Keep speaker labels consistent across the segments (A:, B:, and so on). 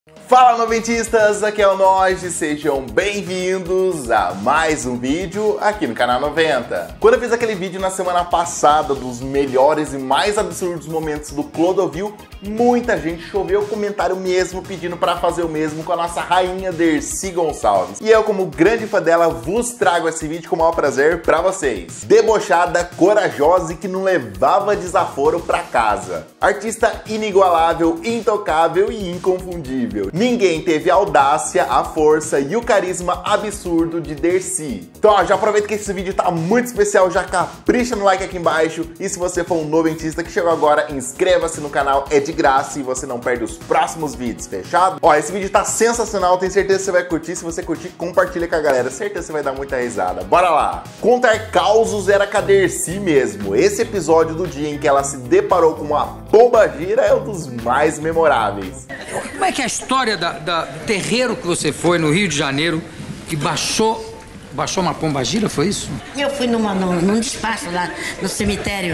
A: Fala, noventistas, aqui é o Noj, sejam bem-vindos a mais um vídeo aqui no canal 90. Quando eu fiz aquele vídeo na semana passada dos melhores e mais absurdos momentos do Clodovil, muita gente choveu comentário mesmo pedindo para fazer o mesmo com a nossa rainha Dercy Gonçalves. E eu, como grande fã dela, vos trago esse vídeo com o maior prazer para vocês. Debochada, corajosa e que não levava desaforo para casa. Artista inigualável, intocável e inconfundível. Ninguém teve a audácia, a força e o carisma absurdo de Dercy. Então, ó, já aproveita que esse vídeo tá muito especial, já capricha no like aqui embaixo. E se você for um noventista que chegou agora, inscreva-se no canal, é de graça e você não perde os próximos vídeos, fechado? Ó, esse vídeo tá sensacional, tenho certeza que você vai curtir. Se você curtir, compartilha com a galera, certeza que você vai dar muita risada. Bora lá! Contar causos era com a Dercy mesmo. Esse episódio do dia em que ela se deparou com uma pombagira é um dos mais memoráveis.
B: Como é que é a história do terreiro que você foi no Rio de Janeiro que baixou uma pombagira, foi isso?
C: Eu fui num despacho lá no cemitério,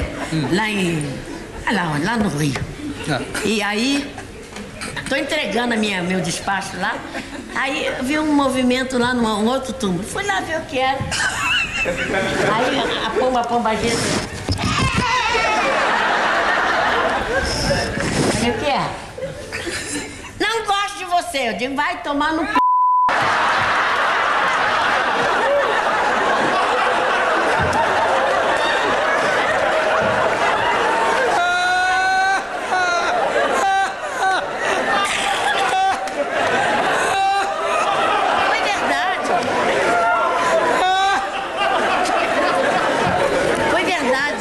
C: lá no Rio.
B: Ah.
C: E aí, tô entregando meu despacho lá, aí eu vi um movimento lá num outro túmulo. Fui lá ver o que era. Aí a pombagira... Falei, o que é? Não gosto de você. Eu digo, vai tomar no c... Foi verdade. Foi verdade.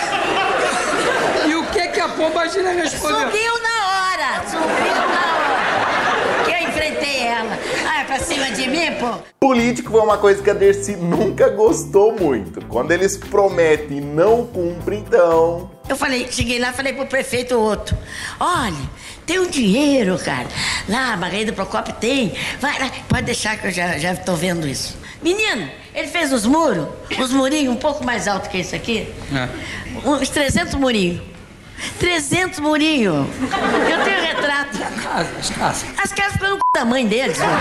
B: E o que a pombagira respondeu?
C: Subiu na hora. Que eu enfrentei ela. Ah, é pra cima de mim, pô?
A: Político foi uma coisa que a Dercy nunca gostou muito. Quando eles prometem e não cumprem, então...
C: Cheguei lá, falei pro prefeito outro. Olha, tem um dinheiro, cara. Lá, a Barreira do Procópio tem. Vai lá, pode deixar que eu já tô vendo isso. Menino, ele fez os murinhos um pouco mais altos que esse aqui.
B: É.
C: Uns 300 murinhos. 300 murinhos. Eu tenho retrato.
B: As casas.
C: As casas ficam no c... da mãe deles, mano.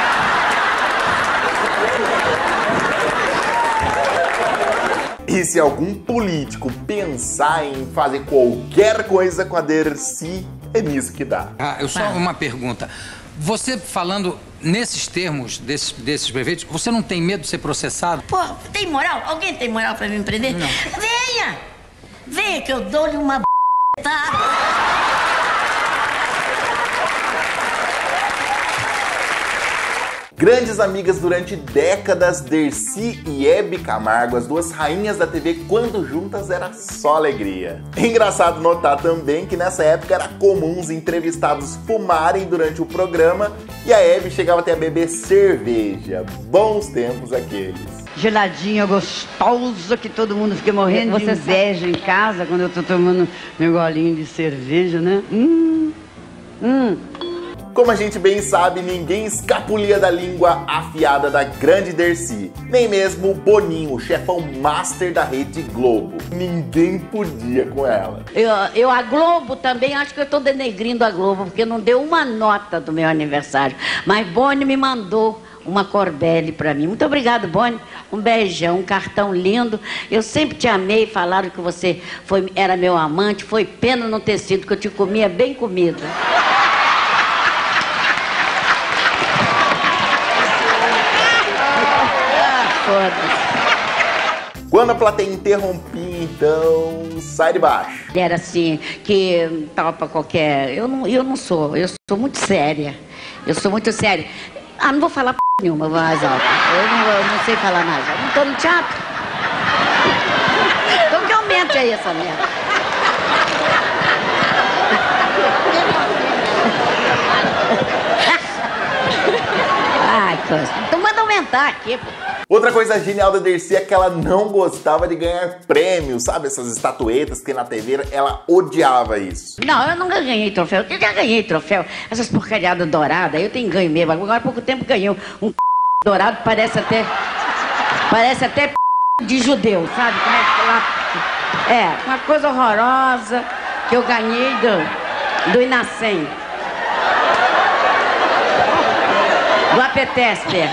A: E se algum político pensar em fazer qualquer coisa com a Dercy, é nisso que dá.
B: Só uma pergunta. Você falando nesses termos, desses prefeitos, você não tem medo de ser processado?
C: Pô, tem moral? Alguém tem moral pra me prender?
B: Não.
C: Venha! Venha que eu dou-lhe uma b****.
A: Grandes amigas durante décadas, Dercy e Hebe Camargo, as duas rainhas da TV, quando juntas era só alegria. É engraçado notar também que nessa época era comum os entrevistados fumarem durante o programa e a Hebe chegava até a beber cerveja. Bons tempos aqueles.
D: Geladinha, gostosa, que todo mundo fica morrendo de inveja em casa quando eu tô tomando meu golinho de cerveja, né?
A: Como a gente bem sabe, ninguém escapulia da língua afiada da grande Dercy. Nem mesmo o Boninho, o chefão master da Rede Globo. Ninguém podia com ela.
D: A Globo também, acho que eu tô denegrindo a Globo, porque não deu uma nota do meu aniversário. Mas Boni me mandou uma Corbelli pra mim. Muito obrigado, Boni. Um beijão, um cartão lindo. Eu sempre te amei, falaram que você era meu amante. Foi pena não ter sido, que eu te comia bem comido.
A: Quando a plateia interrompia, então, sai de baixo.
D: Era assim, que tava pra qualquer... Eu não sou, eu sou muito séria. Eu sou muito séria. Não vou falar p*** nenhuma mais alta. Eu não sei falar mais alto. Não tô no teatro. Então que aumente aí essa merda. Ai, coisa. Então manda aumentar aqui, pô.
A: Outra coisa genial da Dercy é que ela não gostava de ganhar prêmios, sabe? Essas estatuetas que tem na TV, ela odiava isso.
D: Não, eu nunca ganhei troféu. Eu já ganhei troféu. Essas porcariadas douradas, eu tenho ganho mesmo. Agora há pouco tempo ganhei um dourado, parece até de judeu, sabe? Como é que lá... É, uma coisa horrorosa que eu ganhei do Inacem. do APTESP.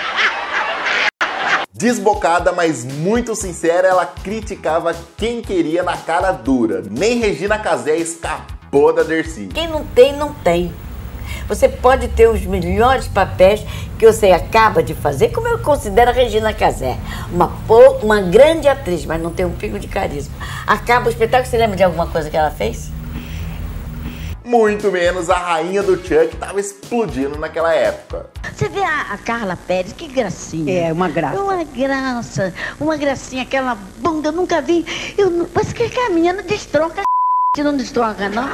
A: Desbocada, mas muito sincera, ela criticava quem queria na cara dura. Nem Regina Casé escapou da Dercy.
C: Quem não tem, não tem. Você pode ter os melhores papéis que você acaba de fazer, como eu considero a Regina Casé. Uma grande atriz, mas não tem um pingo de carisma. Acaba o espetáculo, você lembra de alguma coisa que ela fez?
A: Muito menos a rainha do Chuck estava explodindo naquela época.
D: Você vê a Carla Pérez, que gracinha.
E: É, uma graça.
D: Uma graça, uma gracinha, aquela bunda, eu nunca vi. Parece que a menina destronca, não destronca, não?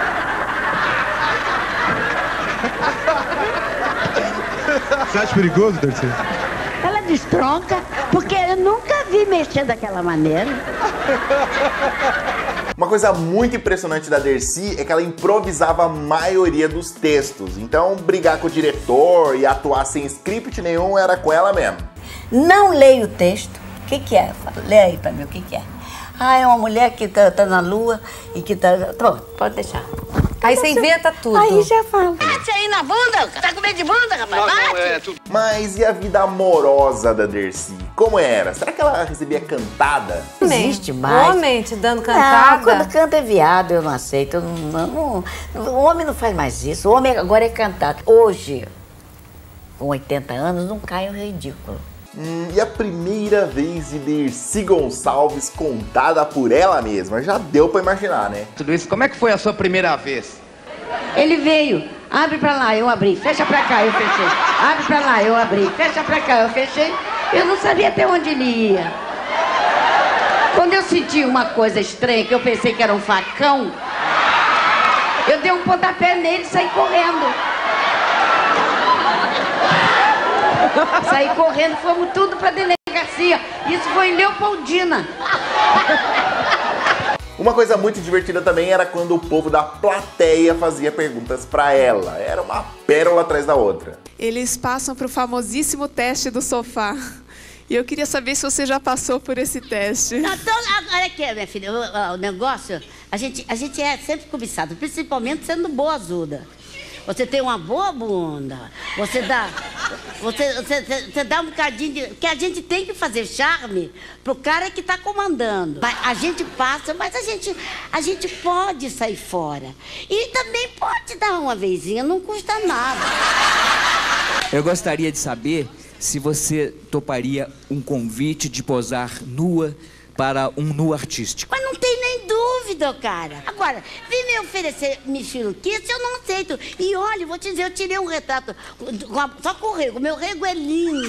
F: Você acha perigoso, Dercy?
D: Ela destronca, porque eu nunca vi mexer daquela maneira.
A: Uma coisa muito impressionante da Dercy é que ela improvisava a maioria dos textos. Então, brigar com o diretor e atuar sem script nenhum era com ela mesmo.
C: Não leio o texto. O que é? Lê aí pra mim, o que é? Ah, é uma mulher que tá na lua e que tá... Pronto, pode deixar.
E: Aí você inventa tudo.
C: Aí já fala.
D: Bate aí na bunda, tá com medo de bunda, rapaz? Bate!
A: Mas e a vida amorosa da Dercy? Como era? Será que ela recebia cantada?
C: Não existe mais.
E: Homem te dando cantada?
C: Não, quando canta é viado, eu não aceito. O homem não faz mais isso. O homem agora é cantado. Hoje, com 80 anos, não cai um ridículo.
A: E a primeira vez de Dercy Gonçalves contada por ela mesma? Já deu pra imaginar, né?
G: Tudo isso, como é que foi a sua primeira vez?
D: Ele veio, abre pra lá, eu abri, fecha pra cá, eu fechei. Abre pra lá, eu abri, fecha pra cá, eu fechei. Eu não sabia até onde ele ia. Quando eu senti uma coisa estranha, que eu pensei que era um facão, eu dei um pontapé nele e saí correndo. Saí correndo, fomos tudo pra delegacia. Isso foi em Leopoldina.
A: Uma coisa muito divertida também era quando o povo da plateia fazia perguntas pra ela. Era uma pérola atrás da outra.
H: Eles passam pro famosíssimo teste do sofá. E eu queria saber se você já passou por esse teste.
D: Então, olha aqui, minha filha, o negócio, a gente é sempre cobiçado, principalmente sendo boazuda. Você tem uma boa bunda, você dá um bocadinho de... Que a gente tem que fazer charme pro cara que tá comandando. A gente passa, mas a gente pode sair fora. E também pode dar uma vezinha, não custa nada.
I: Eu gostaria de saber se você toparia um convite de posar nua para um nu artístico.
D: Mas não tem nem dúvida, cara. Agora, vem me oferecer mexeriquice, eu não aceito. E olha, vou te dizer, eu tirei um retrato só com o rego. Meu rego é lindo.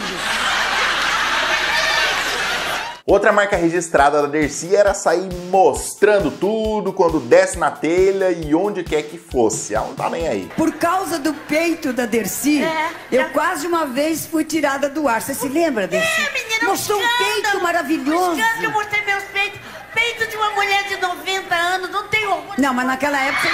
A: Outra marca registrada da Dercy era sair mostrando tudo quando desce na telha e onde quer que fosse. Ela não tá nem aí.
J: Por causa do peito da Dercy, eu quase uma vez fui tirada do ar. Você se lembra, Dercy?
C: Menina,
J: mostrou um peito maravilhoso.
C: Eu mostrei meus peitos. Peito de uma mulher de 90 anos, não tem orgulho.
J: Não, mas naquela época...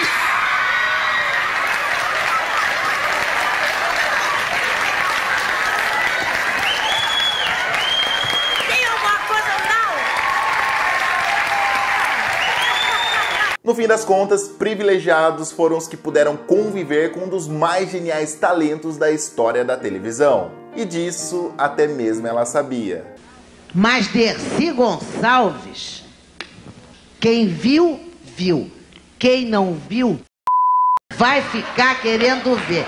A: No fim das contas, privilegiados foram os que puderam conviver com um dos mais geniais talentos da história da televisão. E disso até mesmo ela sabia.
K: Mas Dercy Gonçalves, quem viu, viu. Quem não viu, vai ficar querendo ver.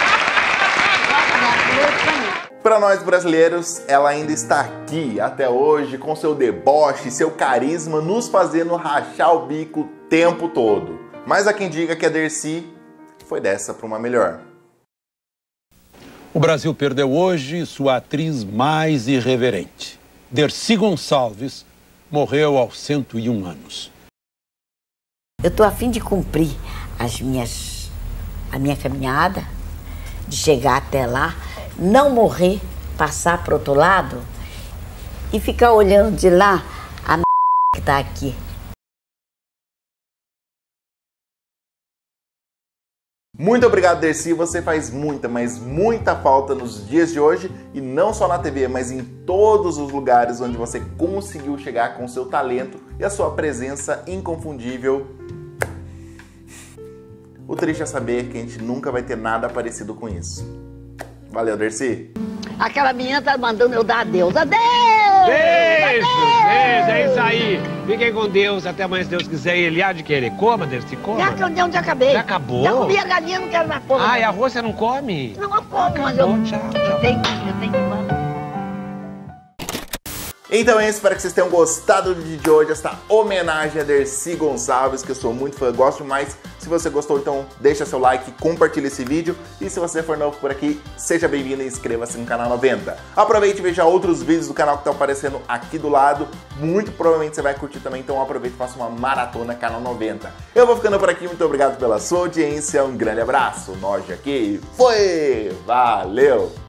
A: Para nós brasileiros, ela ainda está aqui até hoje com seu deboche, seu carisma, nos fazendo rachar o bico o tempo todo. Mas há quem diga que a Dercy foi dessa para uma melhor.
L: O Brasil perdeu hoje sua atriz mais irreverente. Dercy Gonçalves morreu aos 101 anos.
C: Eu tô a fim de cumprir a minha caminhada, de chegar até lá, não morrer, passar pro outro lado e ficar olhando de lá a que tá aqui.
A: Muito obrigado, Dercy. Você faz muita, mas muita falta nos dias de hoje e não só na TV, mas em todos os lugares onde você conseguiu chegar com seu talento e a sua presença inconfundível. O triste é saber que a gente nunca vai ter nada parecido com isso. Valeu, Dercy.
D: Aquela menina tá mandando eu dar adeus. Adeus!
M: Beijo, beijo, é isso aí. Fiquem com Deus, até amanhã, se Deus quiser. E ele há de querer. Coma, Dercy, coma.
C: Já acabei.
M: Já acabou?
C: Já comi a galinha, não quero mais porra.
M: Ah, e arroz você não come?
C: Não, eu como, mas eu...
M: Tchau.
C: Eu tenho que mandar.
A: Então é isso, espero que vocês tenham gostado do vídeo de hoje, essa homenagem a Dercy Gonçalves, que eu sou muito fã, gosto demais. Se você gostou, então deixa seu like, compartilha esse vídeo. E se você for novo por aqui, seja bem-vindo e inscreva-se no Canal 90. Aproveite e veja outros vídeos do canal que estão aparecendo aqui do lado. Muito provavelmente você vai curtir também, então aproveite e faça uma maratona Canal 90. Eu vou ficando por aqui, muito obrigado pela sua audiência, um grande abraço. Nós aqui, foi! Valeu!